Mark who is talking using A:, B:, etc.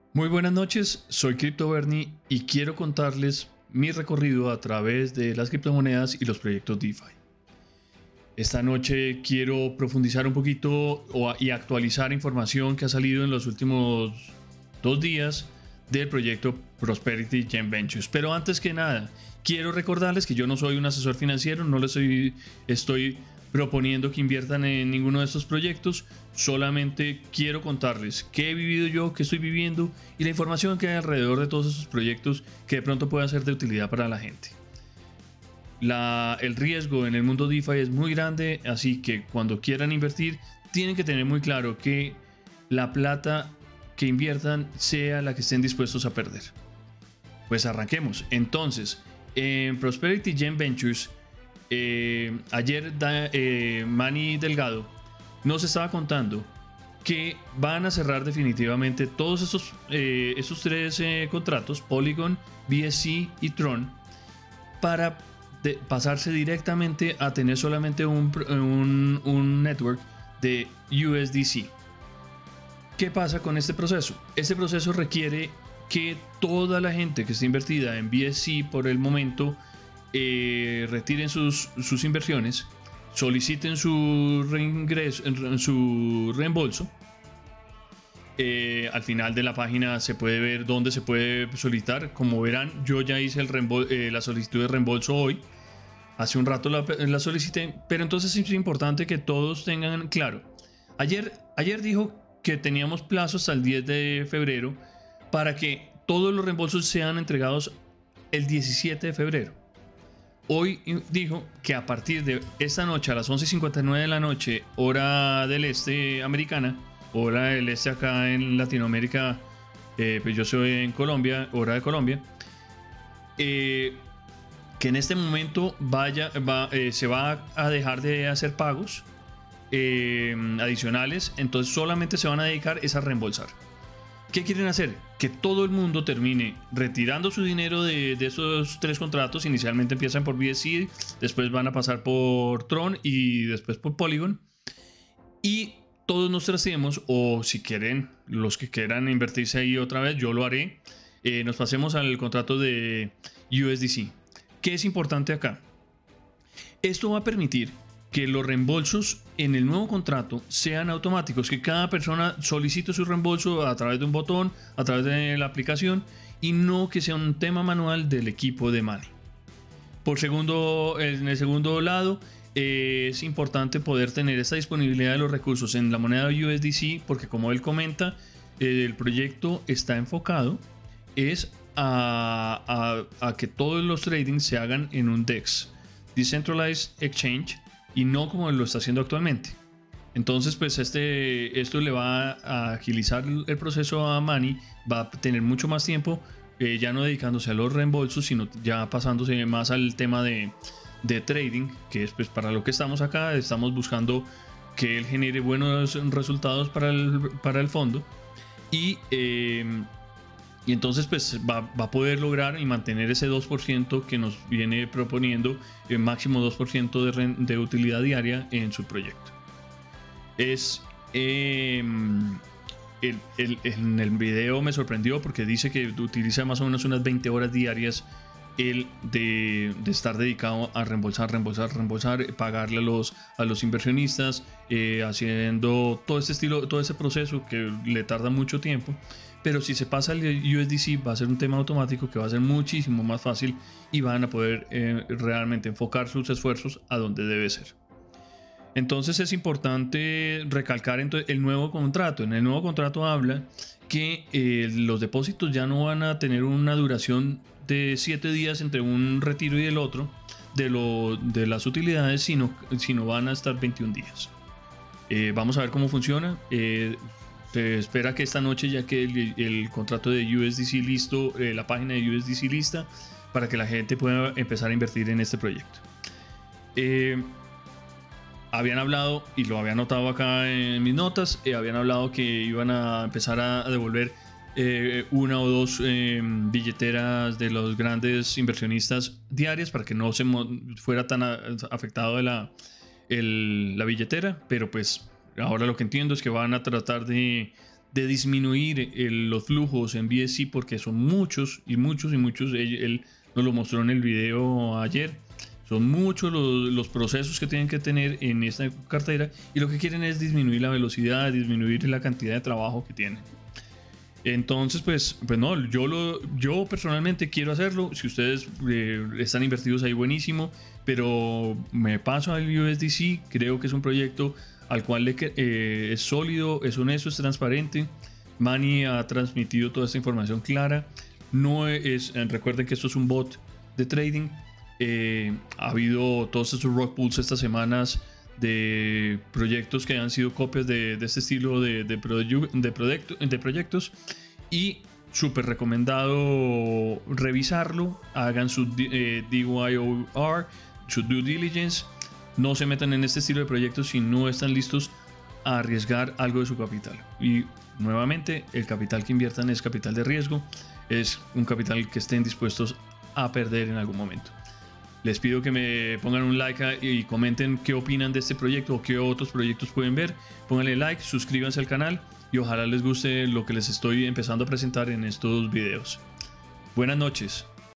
A: Muy buenas noches, soy Crypto Bernie y quiero contarles mi recorrido a través de las criptomonedas y los proyectos DeFi. Esta noche quiero profundizar un poquito y actualizar información que ha salido en los últimos 2 días del proyecto Prosperity Gen Ventures. Pero antes que nada, quiero recordarles que yo no soy un asesor financiero, no les estoy proponiendo que inviertan en ninguno de estos proyectos. Solamente quiero contarles qué he vivido yo, qué estoy viviendo y la información que hay alrededor de todos esos proyectos que de pronto puedan ser de utilidad para la gente. El riesgo en el mundo DeFi es muy grande, así que cuando quieran invertir tienen que tener muy claro que la plata que inviertan sea la que estén dispuestos a perder. Pues arranquemos. Entonces, en Prosperity Gen Ventures, ayer Manny Delgado nos estaba contando que van a cerrar definitivamente todos esos tres contratos, Polygon, BSC y Tron, para pasarse directamente a tener solamente un network de USDC. ¿Qué pasa con este proceso? Este proceso requiere que toda la gente que esté invertida en BSC por el momento retiren sus inversiones, soliciten su reembolso. Al final de la página se puede ver dónde se puede solicitar. Como verán, yo ya hice la solicitud de reembolso hoy. Hace un rato la solicité, pero entonces es importante que todos tengan claro. Ayer dijo que teníamos plazo hasta el 10 de febrero para que todos los reembolsos sean entregados el 17 de febrero. Hoy dijo que a partir de esta noche a las 11:59 de la noche, hora del este americana, hora del este acá en Latinoamérica, pues yo soy en Colombia, hora de Colombia, que en este momento se va a dejar de hacer pagos adicionales, entonces solamente se van a dedicar a reembolsar. ¿Qué quieren hacer? Que todo el mundo termine retirando su dinero de esos tres contratos. Inicialmente empiezan por BSC, después van a pasar por Tron y después por Polygon. Y todos nos tracemos, o si quieren, los que quieran invertirse ahí otra vez, yo lo haré. Nos pasemos al contrato de USDC. ¿Qué es importante acá? Esto va a permitir que los reembolsos en el nuevo contrato sean automáticos, que cada persona solicite su reembolso a través de un botón, a través de la aplicación, y no que sea un tema manual del equipo de Manny. En el segundo lado, es importante poder tener esta disponibilidad de los recursos en la moneda USDC, porque como él comenta, el proyecto está enfocado a que todos los tradings se hagan en un DEX, Decentralized Exchange, y no como lo está haciendo actualmente. Entonces pues esto le va a agilizar el proceso a Manny, va a tener mucho más tiempo, ya no dedicándose a los reembolsos, sino ya pasándose más al tema de trading, que es pues para lo que estamos acá. Estamos buscando que él genere buenos resultados para el fondo, y entonces pues va a poder lograr y mantener ese 2% que nos viene proponiendo, el máximo 2% de utilidad diaria en su proyecto. En el video me sorprendió porque dice que utiliza más o menos unas 20 horas diarias de estar dedicado a reembolsar, pagarle a los inversionistas, haciendo todo ese proceso que le tarda mucho tiempo. Pero si se pasa al USDC va a ser un tema automático que va a ser muchísimo más fácil y van a poder realmente enfocar sus esfuerzos a donde debe ser. Entonces es importante recalcar el nuevo contrato. En el nuevo contrato habla que los depósitos ya no van a tener una duración de 7 días entre un retiro y el otro de las utilidades, sino van a estar 21 días. Vamos a ver cómo funciona. Se espera que esta noche ya que el contrato de USDC listo, la página de USDC lista, para que la gente pueda empezar a invertir en este proyecto. Habían hablado, y lo había notado acá en mis notas, habían hablado que iban a empezar a devolver una o dos billeteras de los grandes inversionistas diarias para que no se fuera tan afectado de la billetera, pero pues ahora lo que entiendo es que van a tratar de de disminuir los flujos en BSC, porque son muchos y muchos y muchos. Él nos lo mostró en el video ayer. Son muchos los procesos que tienen que tener en esta cartera, y lo que quieren es disminuir la velocidad, disminuir la cantidad de trabajo que tienen. Entonces, pues no, yo personalmente quiero hacerlo. Si ustedes están invertidos ahí, buenísimo, pero me paso al USDC. Creo que es un proyecto al cual es sólido, es honesto, es transparente. Manny ha transmitido toda esta información clara. Recuerden que esto es un bot de trading. Ha habido todos estos rug pulls estas semanas de proyectos que han sido copias de este estilo de proyectos, y súper recomendado revisarlo. Hagan su DYOR, su due diligence. No se metan en este estilo de proyectos si no están listos a arriesgar algo de su capital. Y nuevamente, el capital que inviertan es capital de riesgo, es un capital que estén dispuestos a perder en algún momento. Les pido que me pongan un like y comenten qué opinan de este proyecto o qué otros proyectos pueden ver. Pónganle like, suscríbanse al canal y ojalá les guste lo que les estoy empezando a presentar en estos videos. Buenas noches.